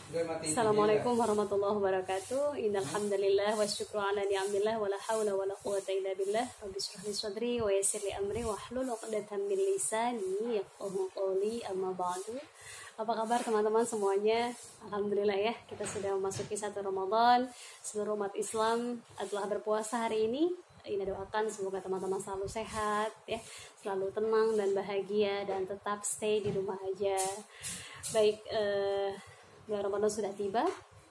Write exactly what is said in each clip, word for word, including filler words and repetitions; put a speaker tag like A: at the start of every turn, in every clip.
A: Assalamualaikum warahmatullahi wabarakatuh. Innal hamdalillah wa syukru ala ni'amillah wa la haula wa la quwwata illa billah. Rabbi shrah li sadri wa yassir li amri wahlul 'uqdatam min lisani yafqahu qawli. Amma ba'du. Apa kabar teman-teman semuanya? Alhamdulillah ya, kita sudah memasuki satu Ramadan. Seluruh umat Islam telah berpuasa hari ini. Ini doakan semoga teman-teman selalu sehat ya, selalu tenang dan bahagia, dan tetap stay di rumah aja. Baik, eh, bulan Ramadan sudah tiba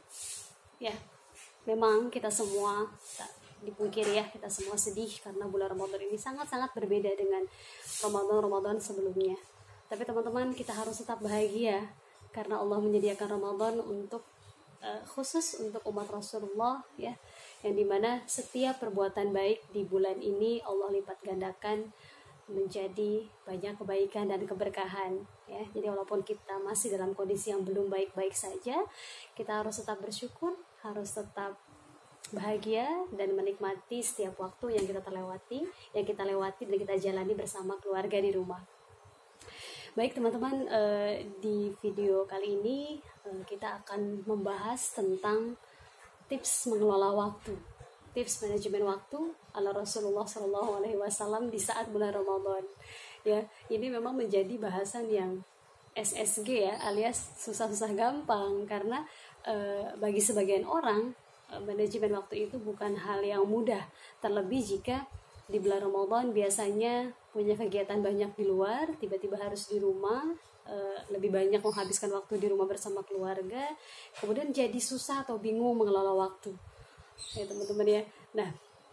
A: ya. Memang kita semua tak dipungkiri ya, kita semua sedih karena bulan Ramadan ini sangat-sangat berbeda dengan Ramadan-Ramadan sebelumnya. Tapi teman-teman, kita harus tetap bahagia karena Allah menyediakan Ramadan untuk uh, khusus untuk umat Rasulullah ya, yang dimana setiap perbuatan baik di bulan ini Allah lipat gandakan menjadi banyak kebaikan dan keberkahan ya. Jadi walaupun kita masih dalam kondisi yang belum baik-baik saja, kita harus tetap bersyukur, harus tetap bahagia dan menikmati setiap waktu yang kita terlewati, yang kita lewati dan kita jalani bersama keluarga di rumah. Baik teman-teman, eh, di video kali ini eh, kita akan membahas tentang tips mengelola waktu, tips manajemen waktu ala Rasulullah Shallallahu Alaihi Wasallam di saat bulan Ramadan. Ya, ini memang menjadi bahasan yang S S G ya, alias susah-susah gampang, karena e, bagi sebagian orang e, manajemen waktu itu bukan hal yang mudah, terlebih jika di bulan Ramadan biasanya punya kegiatan banyak di luar, tiba-tiba harus di rumah, e, lebih banyak menghabiskan waktu di rumah bersama keluarga, kemudian jadi susah atau bingung mengelola waktu. Ya teman-teman ya. Nah,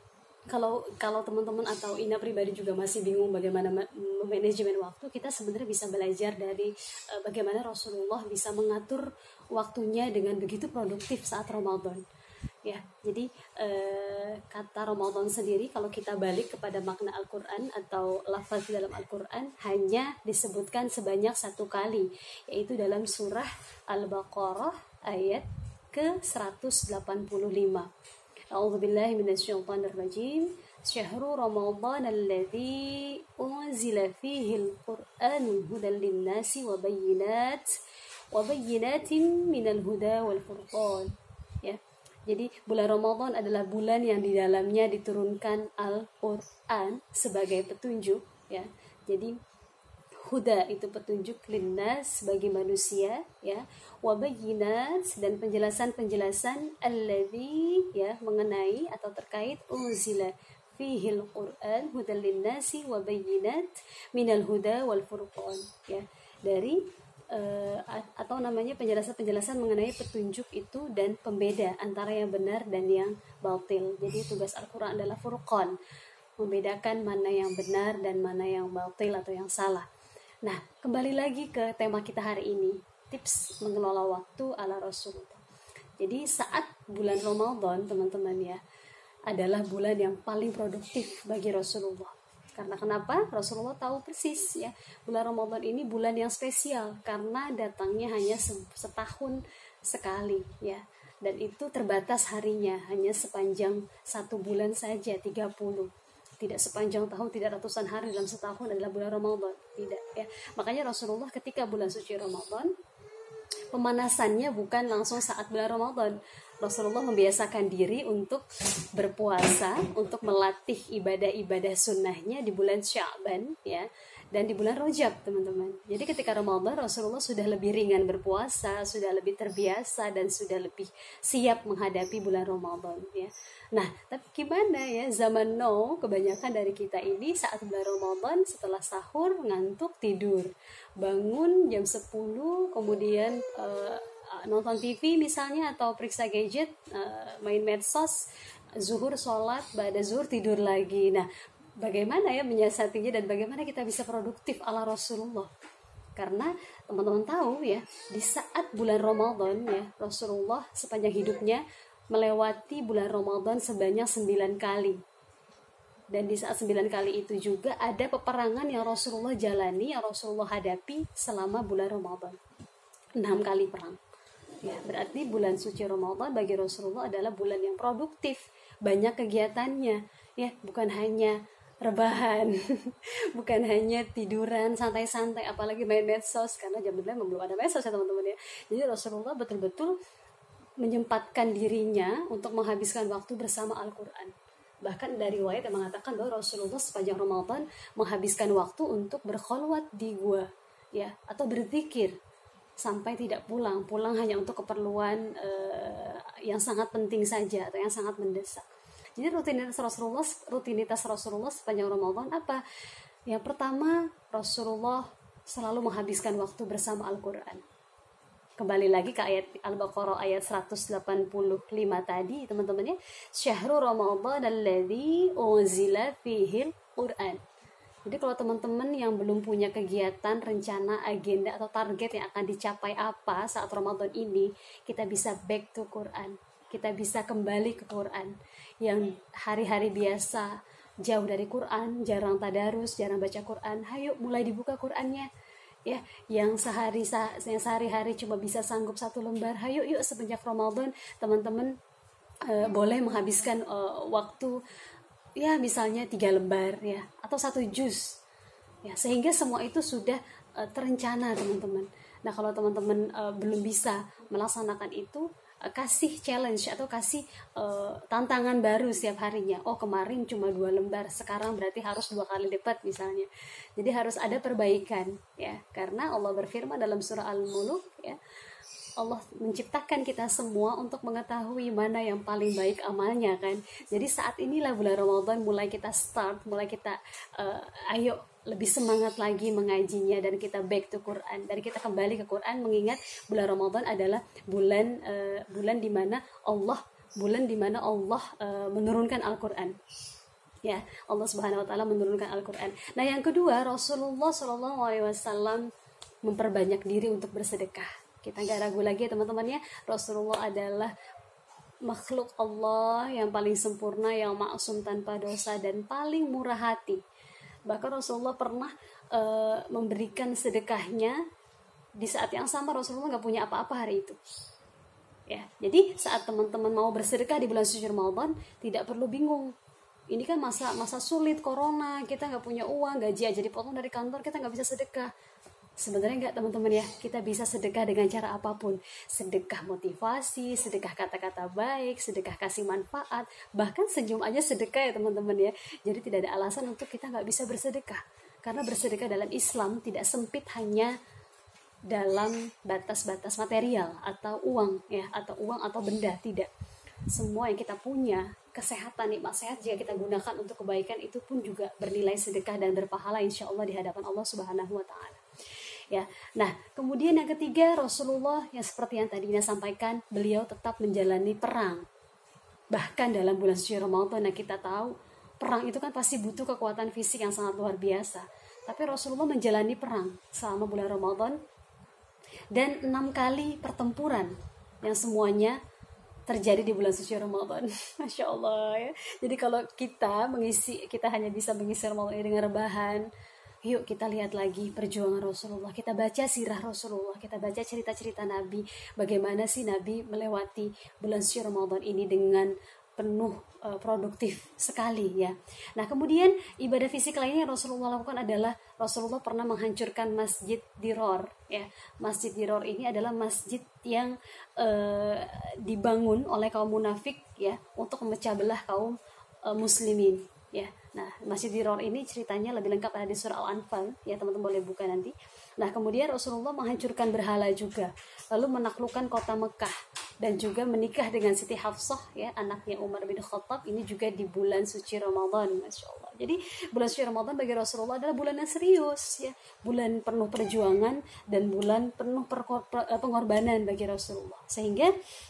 A: kalau kalau teman-teman atau Ina pribadi juga masih bingung bagaimana manajemen waktu, kita sebenarnya bisa belajar dari uh, bagaimana Rasulullah bisa mengatur waktunya dengan begitu produktif saat Ramadan. Ya, jadi uh, kata Ramadan sendiri kalau kita balik kepada makna Al-Qur'an atau lafaz dalam Al-Qur'an hanya disebutkan sebanyak satu kali, yaitu dalam surah Al-Baqarah ayat ke seratus delapan puluh lima. A'udzubillahi minasyaitonir rajim. Syahrul Ramadan alladzi unzila fihi al-Qur'anu hudan lin-nasi wa bayyinat wa bayyinatin minal huda wal furqan. Ya. Jadi bulan Ramadan adalah bulan yang di dalamnya diturunkan Al-Qur'an sebagai petunjuk ya. Jadi huda itu petunjuk, linnas bagi manusia ya, wabayinat dan penjelasan-penjelasan alladzi ya mengenai atau terkait unzila fihil Qur'an hudal linnasi wabayinat minal huda wal furqan ya, dari uh, atau namanya penjelasan-penjelasan mengenai petunjuk itu dan pembeda antara yang benar dan yang batil. Jadi tugas Al-Qur'an adalah furqan, membedakan mana yang benar dan mana yang batil atau yang salah. Nah, kembali lagi ke tema kita hari ini, tips mengelola waktu ala Rasulullah. Jadi saat bulan Ramadan, teman-teman ya, adalah bulan yang paling produktif bagi Rasulullah. Karena kenapa? Rasulullah tahu persis ya, bulan Ramadan ini bulan yang spesial karena datangnya hanya setahun sekali ya. Dan itu terbatas harinya, hanya sepanjang satu bulan saja, tiga puluh. Tidak sepanjang tahun, tidak ratusan hari dalam setahun adalah bulan Ramadan, tidak ya. Makanya Rasulullah ketika bulan suci Ramadan, pemanasannya bukan langsung saat bulan Ramadan. Rasulullah membiasakan diri untuk berpuasa, untuk melatih ibadah-ibadah sunnahnya di bulan Sya'ban ya, dan di bulan Rajab teman-teman. Jadi ketika Ramadan Rasulullah sudah lebih ringan berpuasa, sudah lebih terbiasa dan sudah lebih siap menghadapi bulan Ramadan ya. Nah, tapi gimana ya zaman now, kebanyakan dari kita ini saat bulan Ramadan setelah sahur ngantuk tidur, bangun jam sepuluh, kemudian uh, nonton T V misalnya atau periksa gadget, uh, main medsos, zuhur sholat, ba'da zuhur tidur lagi. Nah, bagaimana ya menyiasatinya dan bagaimana kita bisa produktif ala Rasulullah? Karena teman-teman tahu ya, di saat bulan Ramadan ya, Rasulullah sepanjang hidupnya melewati bulan Ramadan sebanyak sembilan kali. Dan di saat sembilan kali itu juga ada peperangan yang Rasulullah jalani, yang Rasulullah hadapi selama bulan Ramadan. enam kali perang. Ya, berarti bulan suci Ramadan bagi Rasulullah adalah bulan yang produktif, banyak kegiatannya. Ya, bukan hanya rebahan, bukan hanya tiduran santai-santai, apalagi main medsos, karena zaman dulu memang belum ada medsos ya teman-teman ya. Jadi Rasulullah betul-betul menyempatkan dirinya untuk menghabiskan waktu bersama Al-Quran. Bahkan dari riwayat yang mengatakan bahwa Rasulullah sepanjang Ramadan menghabiskan waktu untuk berkholwat di gua, ya, atau berzikir sampai tidak pulang, pulang hanya untuk keperluan uh, yang sangat penting saja atau yang sangat mendesak. Jadi rutinitas Rasulullah, rutinitas Rasulullah sepanjang Ramadan apa? Yang pertama, Rasulullah selalu menghabiskan waktu bersama Al-Quran. Kembali lagi ke ayat Al-Baqarah ayat seratus delapan puluh lima tadi teman-teman ya. Syahrul Ramadan alladzi unzila fihil Quran. Jadi kalau teman-teman yang belum punya kegiatan, rencana, agenda atau target yang akan dicapai apa saat Ramadan ini, kita bisa back to Quran. Kita bisa kembali ke Quran. Yang hari-hari biasa jauh dari Quran, jarang tadarus, jarang baca Quran, ayo mulai dibuka Qurannya. Ya, yang sehari yang sehari-hari cuma bisa sanggup satu lembar, ayo yuk semenjak Ramadan teman-teman uh, boleh menghabiskan uh, waktu ya misalnya tiga lembar ya atau satu juz ya, sehingga semua itu sudah uh, terencana teman-teman. Nah kalau teman-teman uh, belum bisa melaksanakan itu, uh, kasih challenge atau kasih uh, tantangan baru setiap harinya. Oh kemarin cuma dua lembar, sekarang berarti harus dua kali lipat misalnya. Jadi harus ada perbaikan ya, karena Allah berfirman dalam surah Al-Mulk ya, Allah menciptakan kita semua untuk mengetahui mana yang paling baik amalnya kan. Jadi saat inilah bulan Ramadan mulai kita start, mulai kita uh, ayo lebih semangat lagi mengajinya dan kita back to Quran, dan kita kembali ke Quran, mengingat bulan Ramadan adalah bulan uh, bulan di mana Allah bulan di mana Allah uh, menurunkan Al-Quran. Ya, Allah Subhanahu wa taala menurunkan Al-Quran. Nah, yang kedua, Rasulullah shallallahu alaihi wasallam memperbanyak diri untuk bersedekah. Kita nggak ragu lagi ya teman-teman ya, Rasulullah adalah makhluk Allah yang paling sempurna, yang maksum tanpa dosa dan paling murah hati. Bahkan Rasulullah pernah uh, memberikan sedekahnya di saat yang sama Rasulullah nggak punya apa-apa hari itu. Ya, jadi saat teman-teman mau bersedekah di bulan suci Ramadan, tidak perlu bingung. Ini kan masa masa sulit, corona, kita nggak punya uang, gaji aja dipotong dari kantor, kita nggak bisa sedekah. Sebenarnya nggak teman-teman ya, kita bisa sedekah dengan cara apapun. Sedekah motivasi, sedekah kata-kata baik, sedekah kasih manfaat, bahkan senyum aja sedekah ya teman-teman ya. Jadi tidak ada alasan untuk kita nggak bisa bersedekah. Karena bersedekah dalam Islam tidak sempit hanya dalam batas-batas material atau uang ya, atau uang atau benda, tidak. Semua yang kita punya, kesehatan, nikmat sehat jika kita gunakan untuk kebaikan, itu pun juga bernilai sedekah dan berpahala insya Allah di hadapan Allah Subhanahu wa taala. Ya. Nah, kemudian yang ketiga, Rasulullah yang seperti yang tadi Ina sampaikan, beliau tetap menjalani perang. Bahkan dalam bulan suci Ramadan, nah kita tahu perang itu kan pasti butuh kekuatan fisik yang sangat luar biasa. Tapi Rasulullah menjalani perang selama bulan Ramadan dan enam kali pertempuran yang semuanya terjadi di bulan suci Ramadan. Masya Allah ya. Jadi kalau kita mengisi, kita hanya bisa mengisi Ramadan ini dengan rebahan. Yuk kita lihat lagi perjuangan Rasulullah, kita baca sirah Rasulullah, kita baca cerita-cerita Nabi, bagaimana sih Nabi melewati bulan suci Ramadan ini dengan penuh uh, produktif sekali ya. Nah kemudian ibadah fisik lainnya yang Rasulullah lakukan adalah Rasulullah pernah menghancurkan Masjid Diror ya. Masjid Diror ini adalah masjid yang uh, dibangun oleh kaum munafik ya, untuk memecah belah kaum uh, muslimin ya. Nah Masjid Diror ini ceritanya lebih lengkap ada di surah Al-Anfal ya, teman-teman boleh buka nanti. Nah kemudian Rasulullah menghancurkan berhala juga, lalu menaklukkan kota Mekah dan juga menikah dengan Siti Hafsah ya, anaknya Umar bin Khattab, ini juga di bulan suci Ramadan. Masya Allah. Jadi bulan suci Ramadan bagi Rasulullah adalah bulan yang serius ya, bulan penuh perjuangan dan bulan penuh pengorbanan bagi Rasulullah. Sehingga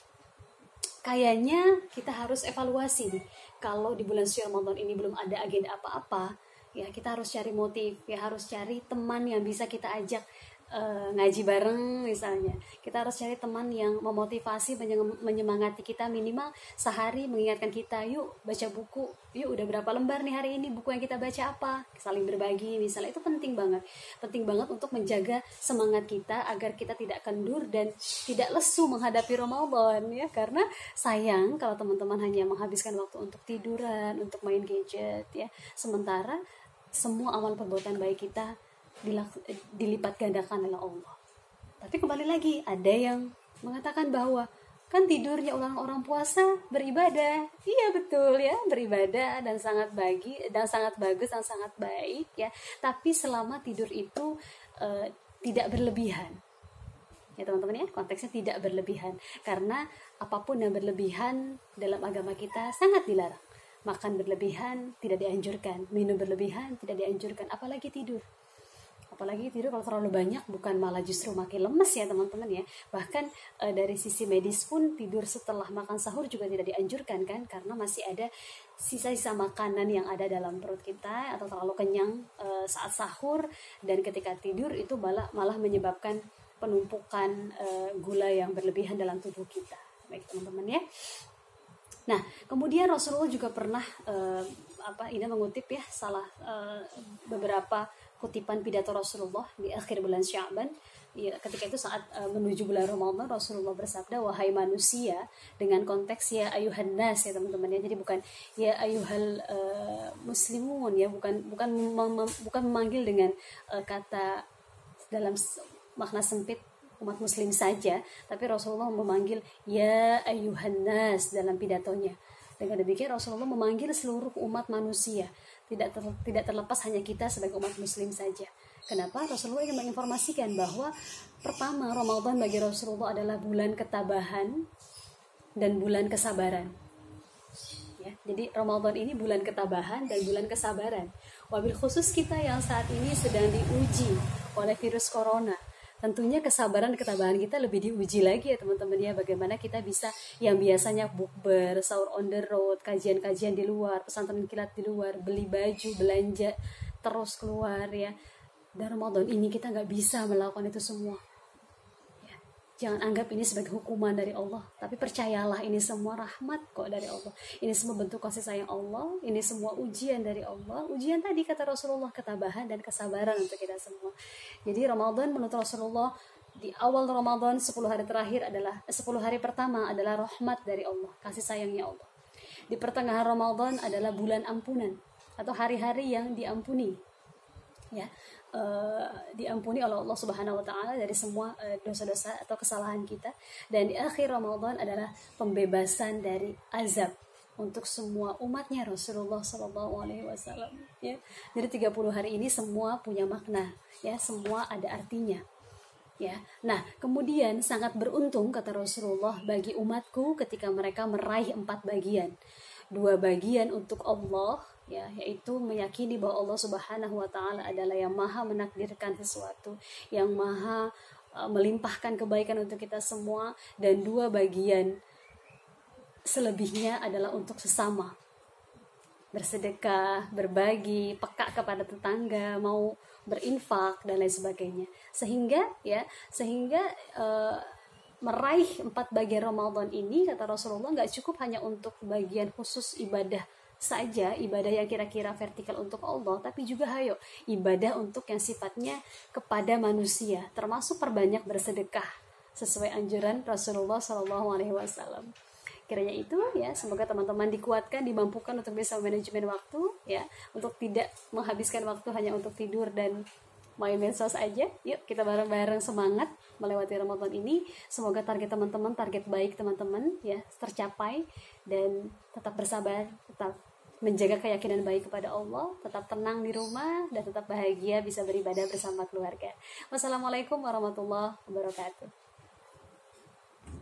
A: kayaknya kita harus evaluasi nih, kalau di bulan suci Ramadan ini belum ada agenda apa-apa ya, kita harus cari motif ya, harus cari teman yang bisa kita ajak uh, ngaji bareng misalnya. Kita harus cari teman yang memotivasi, menyemangati kita, minimal sehari mengingatkan kita, yuk baca buku, yuk udah berapa lembar nih hari ini, buku yang kita baca apa, saling berbagi misalnya. Itu penting banget, penting banget untuk menjaga semangat kita agar kita tidak kendur dan tidak lesu menghadapi Ramadan ya. Karena sayang kalau teman-teman hanya menghabiskan waktu untuk tiduran, untuk main gadget ya, sementara semua amal perbuatan baik kita dilipat gandakan oleh Allah. Tapi kembali lagi, ada yang mengatakan bahwa kan tidurnya orang-orang puasa beribadah. Iya betul ya, beribadah dan sangat bagi dan sangat bagus dan sangat baik ya. Tapi selama tidur itu uh, tidak berlebihan. Ya teman-teman ya, konteksnya tidak berlebihan. Karena apapun yang berlebihan dalam agama kita sangat dilarang. Makan berlebihan tidak dianjurkan, minum berlebihan tidak dianjurkan, apalagi tidur. Apalagi tidur kalau terlalu banyak bukan malah justru makin lemes ya teman-teman ya. Bahkan e, dari sisi medis pun tidur setelah makan sahur juga tidak dianjurkan kan, karena masih ada sisa-sisa makanan yang ada dalam perut kita atau terlalu kenyang e, saat sahur, dan ketika tidur itu malah malah menyebabkan penumpukan e, gula yang berlebihan dalam tubuh kita. Baik teman-teman ya. Nah, kemudian Rasulullah juga pernah e, apa ini mengutip ya salah e, beberapa kutipan pidato Rasulullah di akhir bulan Sya'ban ya, ketika itu saat uh, menuju bulan Ramadan, Rasulullah bersabda, wahai manusia, dengan konteks ya ayuhan nas ya teman-teman ya, jadi bukan ya ayuhal uh, muslimun ya, bukan bukan mem, bukan memanggil dengan uh, kata dalam makna sempit umat muslim saja, tapi Rasulullah memanggil ya ayuhan nas dalam pidatonya. Dengan demikian Rasulullah memanggil seluruh umat manusia, tidak ter, tidak terlepas hanya kita sebagai umat muslim saja. Kenapa? Rasulullah ingin menginformasikan bahwa pertama, Ramadan bagi Rasulullah adalah bulan ketabahan dan bulan kesabaran. Ya, jadi Ramadan ini bulan ketabahan dan bulan kesabaran. Wabil khusus kita yang saat ini sedang diuji oleh virus corona, tentunya kesabaran dan ketabahan kita lebih diuji lagi ya teman-teman ya. Bagaimana kita bisa yang biasanya bukber, sahur on the road, kajian-kajian di luar, pesantren kilat di luar, beli baju, belanja terus keluar ya. Dan Ramadan ini kita nggak bisa melakukan itu semua. Ya, jangan anggap ini sebagai hukuman dari Allah, tapi percayalah ini semua rahmat kok dari Allah. Ini semua bentuk kasih sayang Allah, ini semua ujian dari Allah. Ujian tadi kata Rasulullah, ketabahan dan kesabaran untuk kita semua. Jadi Ramadan menurut Rasulullah di awal Ramadan sepuluh hari terakhir adalah sepuluh hari pertama adalah rahmat dari Allah, kasih sayangnya Allah. Di pertengahan Ramadan adalah bulan ampunan atau hari-hari yang diampuni. Ya, uh, diampuni oleh Allah Subhanahu wa taala dari semua uh, dosa-dosa atau kesalahan kita, dan di akhir Ramadan adalah pembebasan dari azab untuk semua umatnya Rasulullah Shallallahu Alaihi Wasallam. Ya, jadi tiga puluh hari ini semua punya makna, ya, semua ada artinya. Ya, nah kemudian sangat beruntung kata Rasulullah bagi umatku ketika mereka meraih empat bagian. Dua bagian untuk Allah, ya, yaitu meyakini bahwa Allah Subhanahu wa taala adalah yang maha menakdirkan sesuatu, yang maha uh, melimpahkan kebaikan untuk kita semua, dan dua bagian selebihnya adalah untuk sesama. Bersedekah, berbagi, peka kepada tetangga, mau berinfak dan lain sebagainya. Sehingga ya, sehingga uh, meraih empat bagian Ramadan ini kata Rasulullah nggak cukup hanya untuk bagian khusus ibadah saja, ibadah yang kira-kira vertikal untuk Allah, tapi juga hayo ibadah untuk yang sifatnya kepada manusia, termasuk perbanyak bersedekah sesuai anjuran Rasulullah Shallallahu Alaihi Wasallam. Kiranya itu ya, semoga teman-teman dikuatkan, dimampukan untuk bisa manajemen waktu ya, untuk tidak menghabiskan waktu hanya untuk tidur dan main medsos aja. Yuk kita bareng-bareng semangat melewati Ramadan ini. Semoga target teman-teman, target baik teman-teman ya tercapai, dan tetap bersabar, tetap menjaga keyakinan baik kepada Allah, tetap tenang di rumah, dan tetap bahagia bisa beribadah bersama keluarga. Wassalamualaikum warahmatullahi wabarakatuh.